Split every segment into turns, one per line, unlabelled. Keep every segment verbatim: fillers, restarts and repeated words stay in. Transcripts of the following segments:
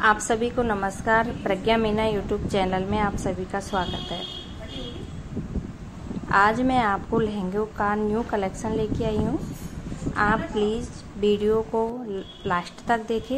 आप सभी को नमस्कार। प्रज्ञा मीना यूट्यूब चैनल में आप सभी का स्वागत है। आज मैं आपको लहंगों का न्यू कलेक्शन लेके आई हूँ। आप प्लीज़ वीडियो को लास्ट तक देखें।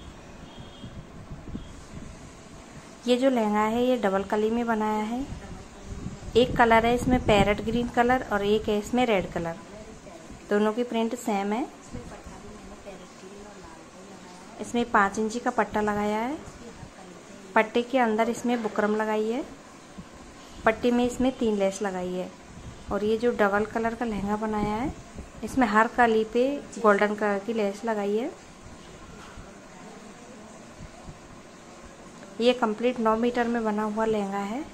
ये जो लहंगा है ये डबल कली में बनाया है। एक कलर है इसमें पैरेट ग्रीन कलर और एक है इसमें रेड कलर। दोनों की प्रिंट सेम है। इसमें पाँच इंची का पट्टा लगाया है। पट्टे के अंदर इसमें बुकरम लगाई है। पट्टी में इसमें तीन लेस लगाई है। और ये जो डबल कलर का लहंगा बनाया है इसमें हर कली पे गोल्डन कलर की लेस लगाई है। ये कंप्लीट नौ मीटर में बना हुआ लहंगा है।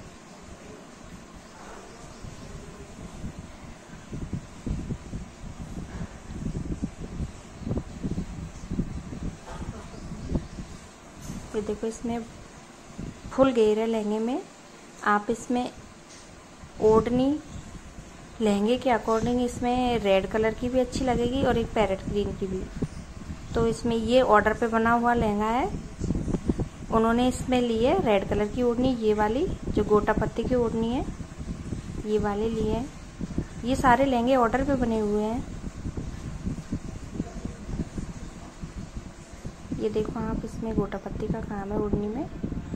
ये देखो इसमें फुल घेर है लहंगे में। आप इसमें ओढ़नी लहंगे के अकॉर्डिंग इसमें रेड कलर की भी अच्छी लगेगी और एक पैरेट ग्रीन की भी। तो इसमें ये ऑर्डर पे बना हुआ लहंगा है। उन्होंने इसमें ली है रेड कलर की ओढ़नी, ये वाली जो गोटा पत्ती की ओढ़नी है ये वाले लिए हैं। ये सारे लहंगे ऑर्डर पे बने हुए हैं। ये देखो आप इसमें गोटा पत्ती का काम है ओढ़नी में।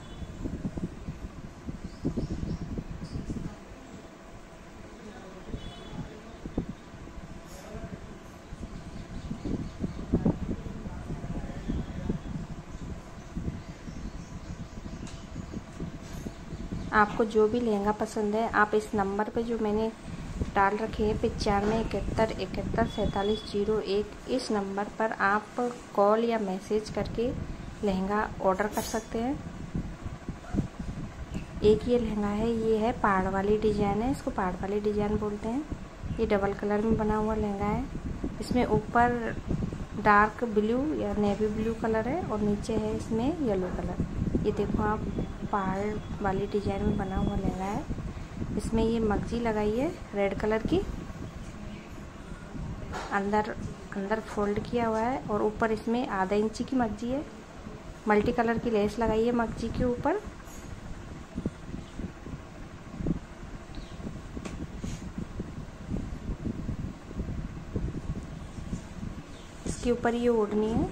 आपको जो भी लहंगा पसंद है आप इस नंबर पे जो मैंने डाल रखे हैं पचानवे इकहत्तर इकहत्तर सैंतालीस जीरो एक, इस नंबर पर आप कॉल या मैसेज करके लहंगा ऑर्डर कर सकते हैं। एक ये लहंगा है, ये है पहाड़ वाली डिजाइन है, इसको पहाड़ वाली डिजाइन बोलते हैं। ये डबल कलर में बना हुआ लहंगा है। इसमें ऊपर डार्क ब्लू या नेवी ब्लू कलर है और नीचे है इसमें येलो कलर। ये देखो आप पहाड़ वाली डिजाइन में बना हुआ लहंगा है। इसमें ये मगजी लगाई है रेड कलर की, अंदर अंदर फोल्ड किया हुआ है और ऊपर इसमें आधा इंची की मगजी है। मल्टी कलर की लेस लगाई है मगजी के ऊपर। इसके ऊपर ये ओढ़नी है।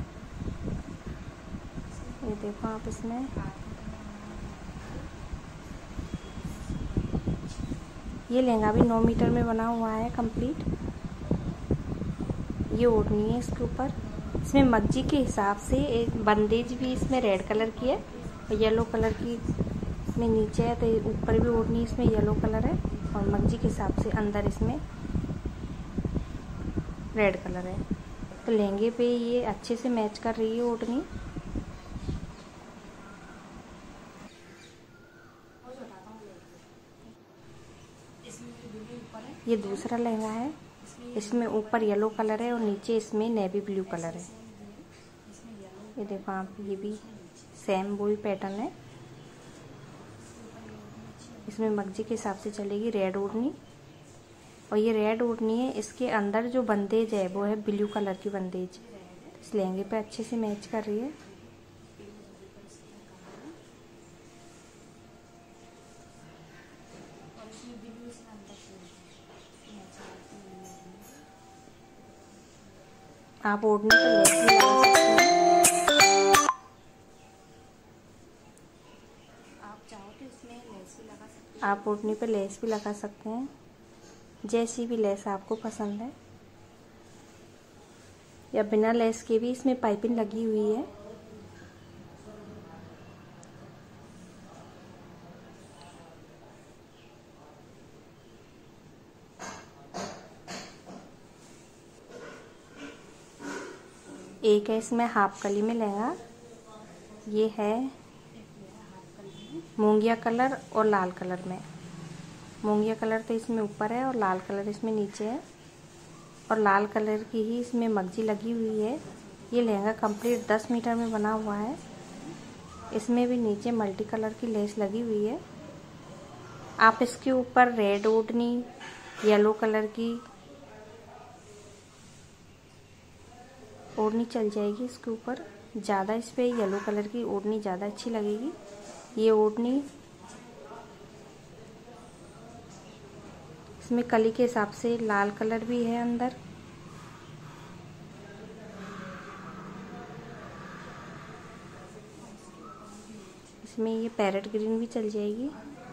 ये देखो आप इसमें ये लहंगा भी नौ मीटर में बना हुआ है कंप्लीट। ये ओढ़नी है इसके ऊपर। इसमें मगजी के हिसाब से एक बंदेज भी इसमें रेड कलर की है और येलो कलर की इसमें नीचे है। तो ऊपर भी ओढ़नी इसमें येलो कलर है और मगजी के हिसाब से अंदर इसमें रेड कलर है। तो लहंगे पे ये अच्छे से मैच कर रही है ओढ़नी। ये दूसरा लहंगा है। इसमें ऊपर येलो कलर है और नीचे इसमें नेवी ब्लू कलर है। ये देखो आप, ये भी सेम वही पैटर्न है। इसमें मगजी के हिसाब से चलेगी रेड ओढ़नी और ये रेड ओढ़नी है। इसके अंदर जो बंदेज है वो है ब्लू कलर की बंदेज। इस लहंगे पे अच्छे से मैच कर रही है। आप ओढ़नी पे लेस भी लगा सकते हैं। आप चाहो तो इसमें लेस भी लगा सकते हैं। आप ओढ़नी पे लेस भी लगा सकते हैं, जैसी भी लेस आपको पसंद है। या बिना लेस के भी इसमें पाइपिंग लगी हुई है। एक है इसमें हाफ कली में लहंगा। ये है मूंगिया कलर और लाल कलर में। मूंगिया कलर तो इसमें ऊपर है और लाल कलर इसमें नीचे है और लाल कलर की ही इसमें मगजी लगी हुई है। ये लहंगा कंप्लीट दस मीटर में बना हुआ है। इसमें भी नीचे मल्टी कलर की लेस लगी हुई है। आप इसके ऊपर रेड ओढ़नी, येलो कलर की ओढ़नी चल जाएगी इसके ऊपर। ज़्यादा इस पे येलो कलर की ओढ़नी ज़्यादा अच्छी लगेगी। ये ओढ़नी इसमें कली के हिसाब से लाल कलर भी है अंदर। इसमें ये पैरेट ग्रीन भी चल जाएगी।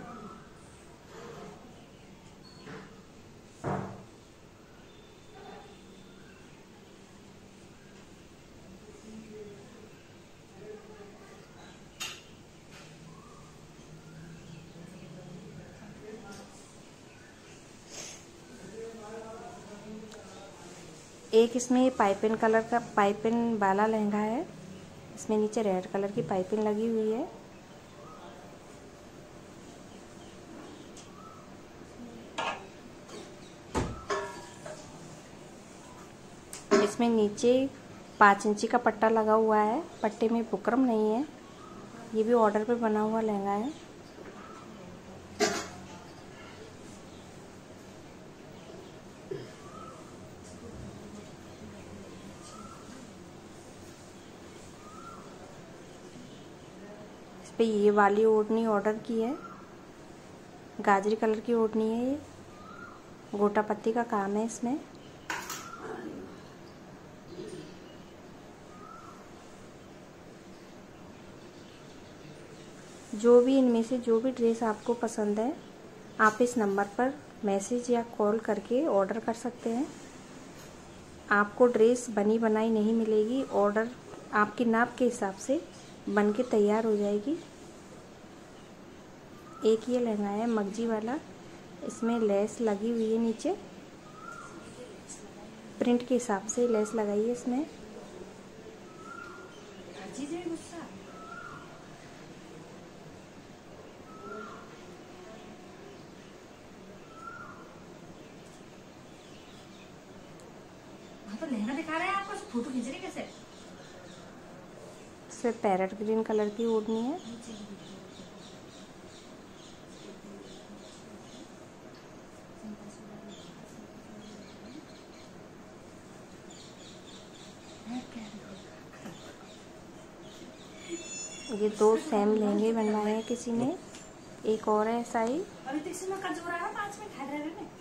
एक इसमें पाइपिंग कलर का पाइपिंग वाला लहंगा है। इसमें नीचे रेड कलर की पाइपिंग लगी हुई है। इसमें नीचे पाँच इंची का पट्टा लगा हुआ है। पट्टे में बुकरम नहीं है। ये भी ऑर्डर पे बना हुआ लहंगा है। इस पे ये वाली ओढ़नी ऑर्डर की है। गाजरी कलर की ओढ़नी है। ये गोटा पत्ती का काम है इसमें। जो भी इनमें से जो भी ड्रेस आपको पसंद है, आप इस नंबर पर मैसेज या कॉल करके ऑर्डर कर सकते हैं। आपको ड्रेस बनी बनाई नहीं मिलेगी। ऑर्डर आपकी नाप के हिसाब से बन के तैयार हो जाएगी। एक ये लहंगा है मगजी वाला। इसमें लेस लगी हुई है नीचे। प्रिंट के हिसाब से लेस लगाई है इसमें।
तो लहंगा दिखा रहे हैं आपको, फोटो खींच रही कैसे?
इसमें पैरेट ग्रीन कलर की ओढ़नी है। ये दो सेम लहंगे बनवाए हैं किसी ने। एक और है ऐसा ही।
अभी तक से मैं कल जो रहा पाँच मिनट खा रहे हैं।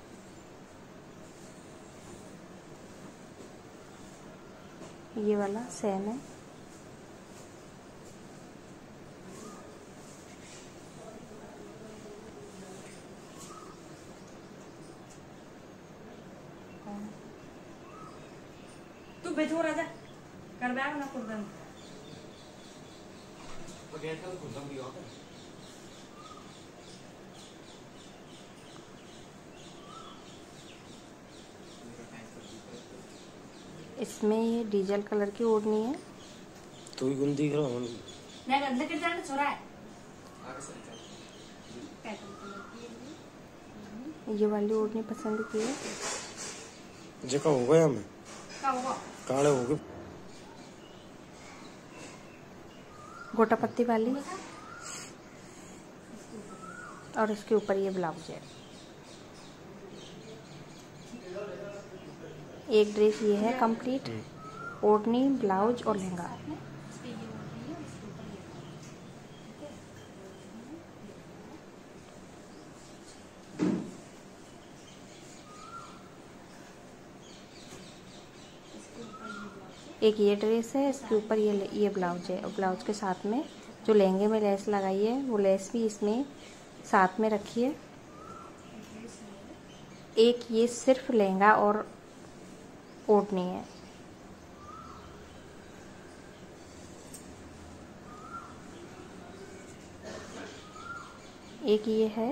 ये वाला सेम है।
तू बेचो राजा कर बैग ना कुर्दन
इसमें ये डीजल कलर की ओढ़नी है।
तू ही गुंदी करो
मैं गंदे के जाने छोरा है।
ये वाली ओढ़नी पसंद की है।
जगह हो गया हमें
क्या होगा?
काले हो गए।
गोटा पत्ती वाली और इसके ऊपर ये ब्लाउज है। एक ड्रेस ये है कंप्लीट। ओढ़नी, ब्लाउज और लहंगा। एक ये ड्रेस है, इसके ऊपर ये ये ब्लाउज है और ब्लाउज के साथ में जो लहंगे में लेस लगाई है वो लेस भी इसमें साथ में रखी है। एक ये सिर्फ लहंगा और ओढ़नी है। एक ये है,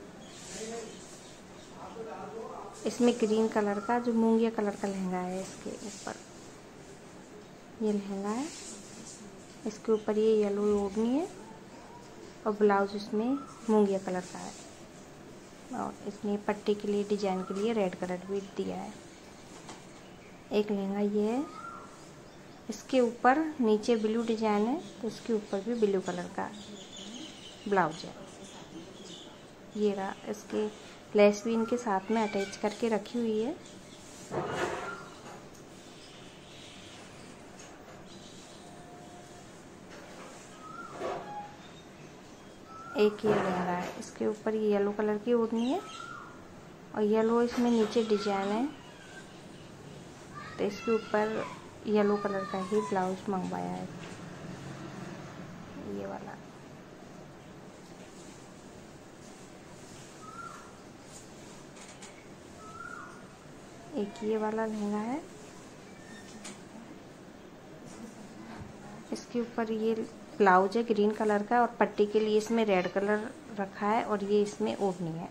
इसमें ग्रीन कलर का जो मूंगिया कलर का लहंगा है। इसके ऊपर ये लहंगा है, इसके ऊपर ये येलो ओढ़नी है और ब्लाउज इसमें मूंगिया कलर का है और इसमें पट्टी के लिए डिजाइन के लिए रेड कलर भी दिया है। एक लहंगा ये है, इसके ऊपर नीचे ब्लू डिजाइन है तो इसके ऊपर भी ब्लू कलर का ब्लाउज है। ये रहा, इसके लेस भी इनके साथ में अटैच करके रखी हुई है। एक ये लहंगा है, इसके ऊपर ये येलो कलर की ओढ़नी है और येलो इसमें नीचे डिजाइन है, तो इसके ऊपर येलो कलर का ही ब्लाउज मंगवाया है, ये वाला। एक ये वाला लहंगा है, इसके ऊपर ये ब्लाउज है ग्रीन कलर का और पट्टी के लिए इसमें रेड कलर रखा है और ये इसमें ओढ़नी है।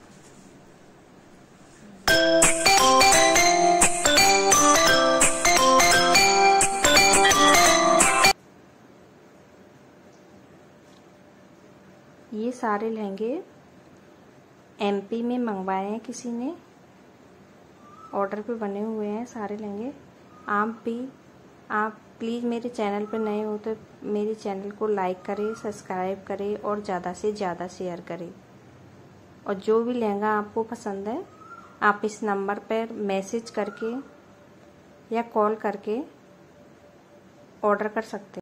ये सारे लहंगे एमपी में मंगवाए हैं किसी ने, ऑर्डर पे बने हुए हैं सारे लहंगे। आप भी आप प्लीज़ मेरे चैनल पर नए हो तो मेरे चैनल को लाइक करें, सब्सक्राइब करें और ज़्यादा से ज़्यादा शेयर करें। और जो भी लहंगा आपको पसंद है आप इस नंबर पर मैसेज करके या कॉल करके ऑर्डर कर सकते हैं।